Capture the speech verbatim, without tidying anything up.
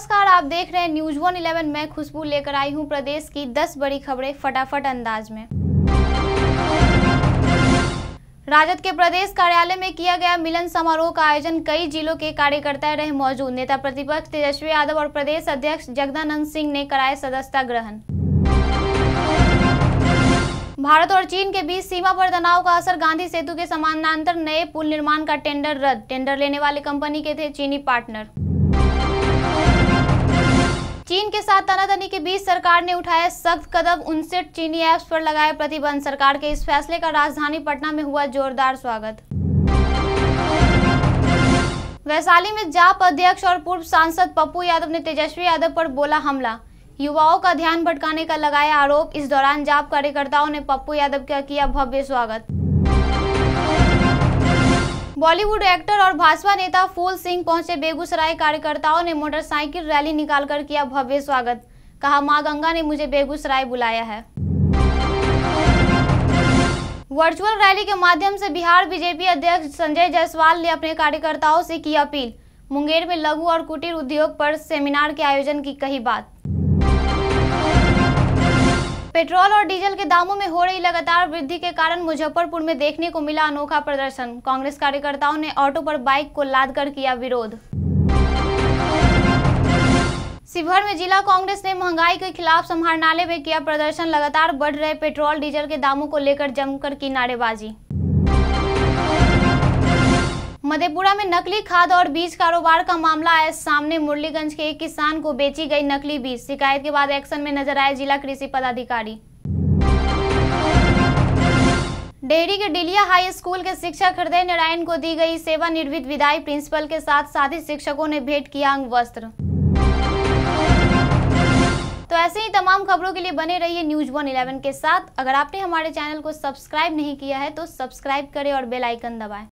नमस्कार, आप देख रहे हैं न्यूज वन इलेवन। मैं खुशबू लेकर आई हूं प्रदेश की दस बड़ी खबरें फटाफट अंदाज में। राजद के प्रदेश कार्यालय में किया गया मिलन समारोह का आयोजन। कई जिलों के कार्यकर्ता रहे मौजूद। नेता प्रतिपक्ष तेजस्वी यादव और प्रदेश अध्यक्ष जगदानंद सिंह ने कराए सदस्यता ग्रहण। भारत और चीन के बीच सीमा पर तनाव का असर। गांधी सेतु के समानांतर नए पुल निर्माण का टेंडर रद्द। टेंडर लेने वाले कंपनी के थे चीनी पार्टनर। चीन के साथ तनातनी के बीच सरकार ने उठाया सख्त कदम। उनसठ चीनी ऐप्स पर लगाए प्रतिबंध। सरकार के इस फैसले का राजधानी पटना में हुआ जोरदार स्वागत। वैशाली में जाप अध्यक्ष और पूर्व सांसद पप्पू यादव ने तेजस्वी यादव पर बोला हमला। युवाओं का ध्यान भटकाने का लगाया आरोप। इस दौरान जाप कार्यकर्ताओं ने पप्पू यादव का किया भव्य स्वागत। बॉलीवुड एक्टर और भाजपा नेता फूल सिंह पहुंचे बेगूसराय। कार्यकर्ताओं ने मोटरसाइकिल रैली निकालकर किया भव्य स्वागत। कहा, मां गंगा ने मुझे बेगूसराय बुलाया है। वर्चुअल रैली के माध्यम से बिहार बीजेपी अध्यक्ष संजय जायसवाल ने अपने कार्यकर्ताओं से की अपील। मुंगेर में लघु और कुटीर उद्योग पर सेमिनार के आयोजन की कही बात। पेट्रोल और डीजल के दामों में हो रही लगातार वृद्धि के कारण मुजफ्फरपुर में देखने को मिला अनोखा प्रदर्शन। कांग्रेस कार्यकर्ताओं ने ऑटो पर बाइक को लादकर किया विरोध। शिवहर में जिला कांग्रेस ने महंगाई के खिलाफ समाहरणालय में किया प्रदर्शन। लगातार बढ़ रहे पेट्रोल डीजल के दामों को लेकर जमकर की नारेबाजी। मधेपुरा में नकली खाद और बीज कारोबार का मामला आया सामने। मुरलीगंज के एक किसान को बेची गई नकली बीज। शिकायत के बाद एक्शन में नजर आए जिला कृषि पदाधिकारी। डेहरी के डिलिया हाई स्कूल के शिक्षक हृदय नारायण को दी गई सेवानिवृत्त विदाई। प्रिंसिपल के साथ साथी शिक्षकों ने भेंट किया अंग वस्त्र। तो ऐसे ही तमाम खबरों के लिए बने रहिए न्यूज वन इलेवन के साथ। अगर आपने हमारे चैनल को सब्सक्राइब नहीं किया है तो सब्सक्राइब करें और बेल आइकन दबाएं।